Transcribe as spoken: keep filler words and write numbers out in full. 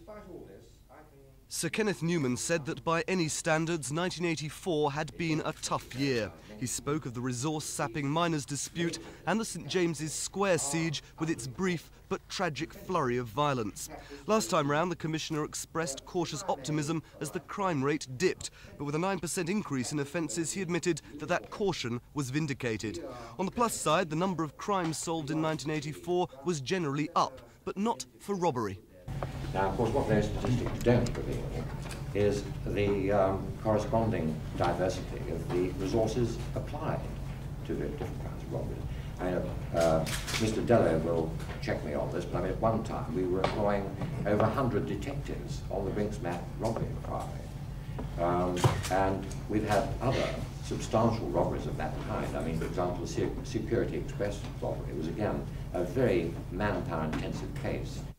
Sir Kenneth Newman said that by any standards, nineteen eighty-four had been a tough year. He spoke of the resource-sapping miners' dispute and the St James's Square siege with its brief but tragic flurry of violence. Last time round, the Commissioner expressed cautious optimism as the crime rate dipped, but with a nine percent increase in offences, he admitted that that caution was vindicated. On the plus side, the number of crimes solved in nineteen eighty-four was generally up, but not for robbery. Now, of course, what those statistics don't reveal is the um, corresponding diversity of the resources applied to the different kinds of robberies. I mean, uh, Mister Dello will check me on this, but I mean, at one time we were employing over one hundred detectives on the Brinksmat robbery inquiry. Um, and we've had other substantial robberies of that kind. I mean, for example, the Security Express robbery was, again, a very manpower-intensive case.